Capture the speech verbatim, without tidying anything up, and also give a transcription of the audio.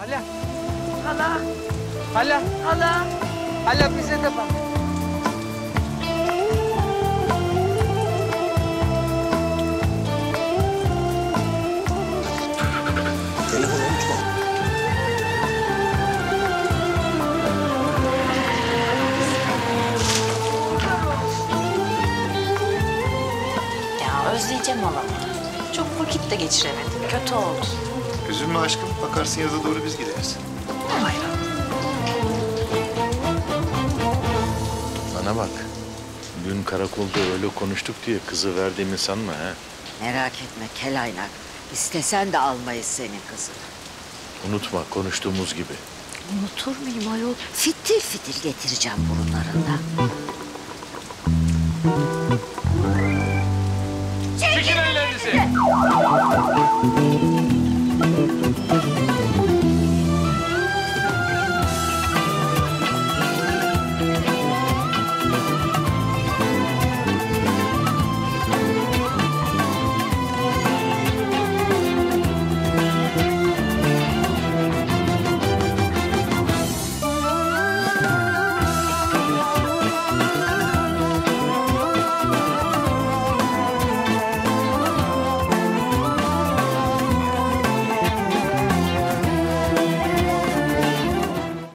Hala. Hala. Hala. Hala. Hala bize de bak. Telefonu unutma. Ya özleyeceğim halamı. Çok vakit de geçiremedim. Kötü oldu. Üzülme aşkım. Bakarsın yaza doğru biz gideriz. Hayran. Bana bak. Dün karakolda öyle konuştuk diye kızı verdiğimi sanma ha. Merak etme kelaynak. İstesen de almayız senin kızını. Unutma konuştuğumuz gibi. Unutur muyum ayol? Fitil fitil getireceğim burunlarından. Çekin ellerinizi.